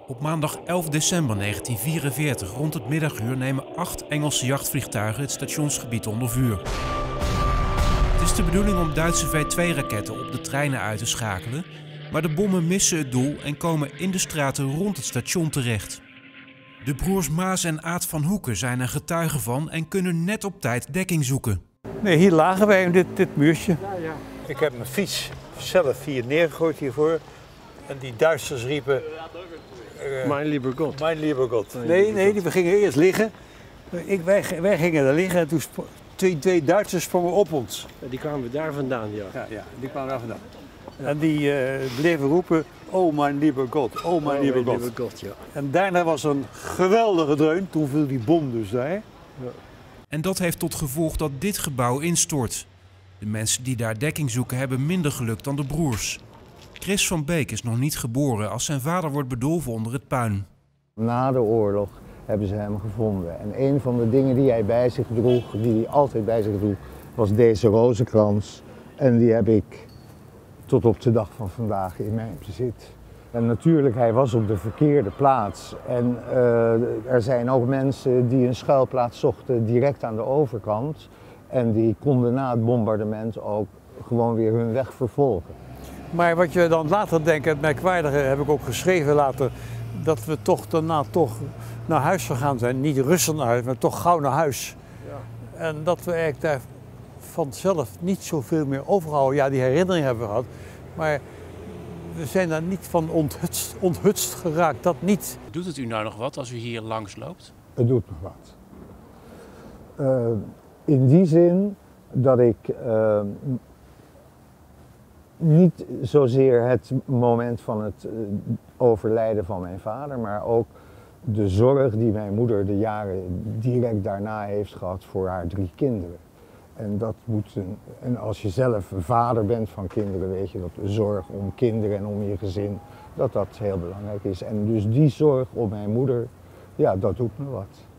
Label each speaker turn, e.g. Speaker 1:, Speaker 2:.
Speaker 1: Op maandag 11 december 1944 rond het middaguur nemen 8 Engelse jachtvliegtuigen het stationsgebied onder vuur. Het is de bedoeling om Duitse V-2-raketten op de treinen uit te schakelen, maar de bommen missen het doel en komen in de straten rond het station terecht. De broers Maas en Aad van Hoeken zijn er getuigen van en kunnen net op tijd dekking zoeken.
Speaker 2: Nee, hier lagen wij in dit muurtje.
Speaker 3: Ik heb mijn fiets zelf hier neergegooid hiervoor. En die Duitsers riepen...
Speaker 4: Mein lieber Gott.
Speaker 3: Mein lieber Gott.
Speaker 2: Nee, we gingen eerst liggen. Wij gingen daar liggen en toen twee Duitsers sprongen op ons.
Speaker 4: Die kwamen daar vandaan, ja.
Speaker 2: Ja, die kwamen daar vandaan. En die bleven roepen, oh mijn lieber Gott, oh mijn lieber Gott.
Speaker 4: Ja.
Speaker 2: En daarna was een geweldige dreun, toen viel die bom dus daar.
Speaker 4: Ja.
Speaker 1: En dat heeft tot gevolg dat dit gebouw instort. De mensen die daar dekking zoeken hebben minder geluk dan de broers. Chris van Beek is nog niet geboren als zijn vader wordt bedolven onder het puin.
Speaker 5: Na de oorlog hebben ze hem gevonden. En een van de dingen die hij bij zich droeg, die hij altijd bij zich droeg, was deze rozenkrans. En die heb ik tot op de dag van vandaag in mijn bezit. En natuurlijk, hij was op de verkeerde plaats. En er zijn ook mensen die een schuilplaats zochten direct aan de overkant. En die konden na het bombardement ook gewoon weer hun weg vervolgen.
Speaker 2: Maar wat je dan later denkt, het merkwaardige heb ik ook geschreven later, dat we toch daarna naar huis gegaan zijn. Niet rustig naar huis, maar toch gauw naar huis. Ja. En dat we eigenlijk daar vanzelf niet zoveel meer overhouden. Ja, die herinnering hebben we gehad, maar we zijn daar niet van onthutst geraakt, dat niet.
Speaker 1: Doet het u nou nog wat als u hier langs loopt?
Speaker 5: Het doet me wat. In die zin dat ik niet zozeer het moment van het overlijden van mijn vader, maar ook de zorg die mijn moeder de jaren direct daarna heeft gehad voor haar 3 kinderen. En dat moet en als je zelf een vader bent van kinderen, weet je dat de zorg om kinderen en om je gezin, dat heel belangrijk is. En dus die zorg om mijn moeder, ja, dat doet me wat.